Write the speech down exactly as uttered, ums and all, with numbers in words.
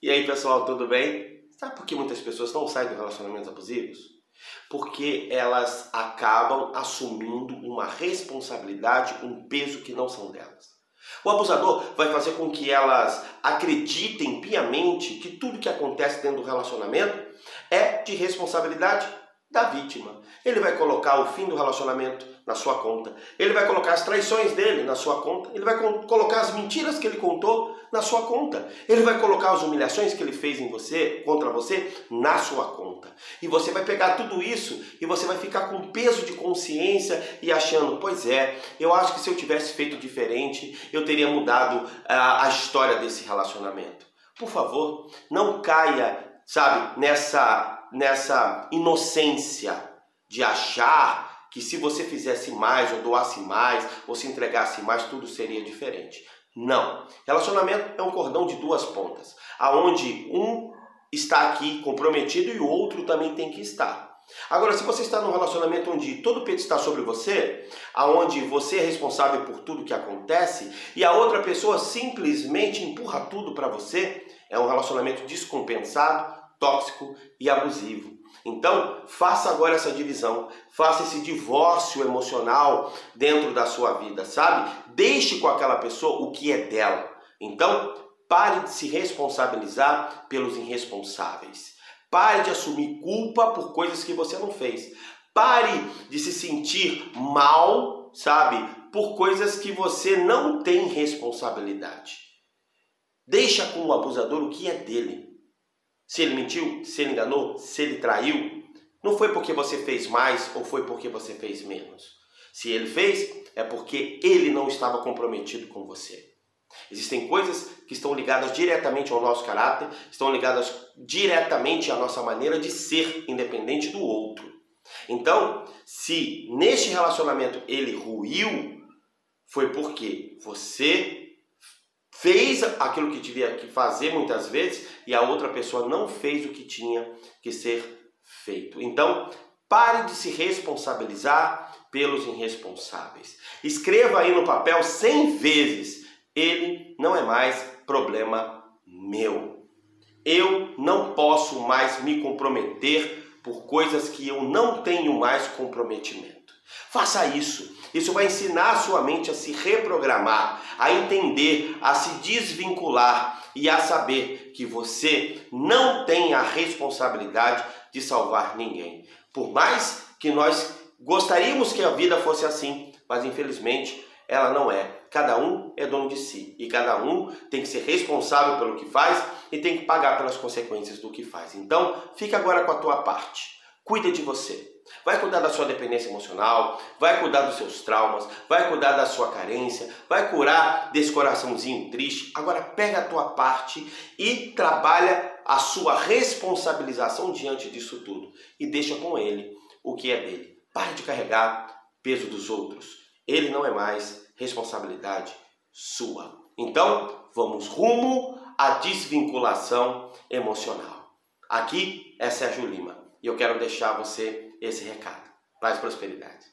E aí, pessoal, tudo bem? Sabe por que muitas pessoas não saem de relacionamentos abusivos? Porque elas acabam assumindo uma responsabilidade, um peso que não são delas. O abusador vai fazer com que elas acreditem piamente que tudo que acontece dentro do relacionamento é de responsabilidade da vítima. Ele vai colocar o fim do relacionamento na sua conta. Ele vai colocar as traições dele na sua conta. Ele vai colocar as mentiras que ele contou na sua conta. Ele vai colocar as humilhações que ele fez em você, contra você, na sua conta. E você vai pegar tudo isso e você vai ficar com peso de consciência e achando, pois é, eu acho que se eu tivesse feito diferente, eu teria mudado a, a história desse relacionamento. Por favor, não caia, sabe, nessa, nessa inocência de achar que se você fizesse mais, ou doasse mais, ou se entregasse mais, tudo seria diferente. Não. Relacionamento é um cordão de duas pontas, aonde um está aqui comprometido e o outro também tem que estar. Agora, se você está num relacionamento onde todo o peso está sobre você, aonde você é responsável por tudo que acontece e a outra pessoa simplesmente empurra tudo para você, é um relacionamento descompensado, tóxico e abusivo. Então, faça agora essa divisão, faça esse divórcio emocional dentro da sua vida, sabe? Deixe com aquela pessoa o que é dela. Então, pare de se responsabilizar pelos irresponsáveis. Pare de assumir culpa por coisas que você não fez. Pare de se sentir mal, sabe? Por coisas que você não tem responsabilidade. Deixa com o abusador o que é dele. Se ele mentiu, se ele enganou, se ele traiu, não foi porque você fez mais ou foi porque você fez menos. Se ele fez, é porque ele não estava comprometido com você. Existem coisas que estão ligadas diretamente ao nosso caráter, estão ligadas diretamente à nossa maneira de ser, independente do outro. Então, se neste relacionamento ele ruiu, foi porque você fez aquilo que devia fazer muitas vezes e a outra pessoa não fez o que tinha que ser feito. Então, pare de se responsabilizar pelos irresponsáveis. Escreva aí no papel cem vezes: ele não é mais problema meu. Eu não posso mais me comprometer por coisas que eu não tenho mais comprometimento. Faça isso. Isso vai ensinar a sua mente a se reprogramar, a entender, a se desvincular e a saber que você não tem a responsabilidade de salvar ninguém. Por mais que nós gostaríamos que a vida fosse assim, mas infelizmente ela não é. Cada um é dono de si e cada um tem que ser responsável pelo que faz e tem que pagar pelas consequências do que faz. Então, fica agora com a tua parte. Cuida de você. Vai cuidar da sua dependência emocional, vai cuidar dos seus traumas, vai cuidar da sua carência, vai curar desse coraçãozinho triste. Agora pega a tua parte e trabalha a sua responsabilização diante disso tudo. E deixa com ele o que é dele. Pare de carregar peso dos outros. Ele não é mais responsabilidade sua. Então, vamos rumo à desvinculação emocional. Aqui é Sérgio Lima e eu quero deixar você esse recado. Paz e prosperidade.